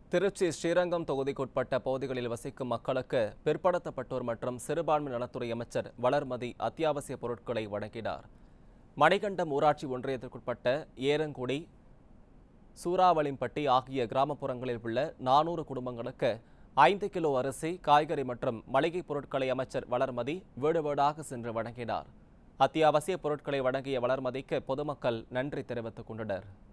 திருச்சி ஸ்ரீரங்கம் தொகுதிக்குட்பட்ட பகுதிகளில் வசிக்கும் மக்களுக்கு பிற்படுத்தப்பட்டோர் மற்றும் சிறுபான்மை நலத்துறை அமைச்சர் வளர்மதி அத்தியாவசிய பொருட்களை வழங்கினார். மணிகண்டம் ஊராட்சி ஒன்றியத்திற்குட்பட்ட ஏரங்குடி, சூறாவளிம்பட்டி ஆகிய கிராமப்புறங்களில் உள்ள 400 குடும்பங்களுக்கு 5 கிலோ அரிசி, காய்கறி மற்றும் மளிகை பொருட்களை அமைச்சர் வளர்மதி வீடு வீடாக சென்று வழங்கினார். அத்தியாவசிய பொருட்களை வழங்கிய வளர்மதிக்கு பொதுமக்கள் நன்றி தெரிவித்துக் கொண்டனர்.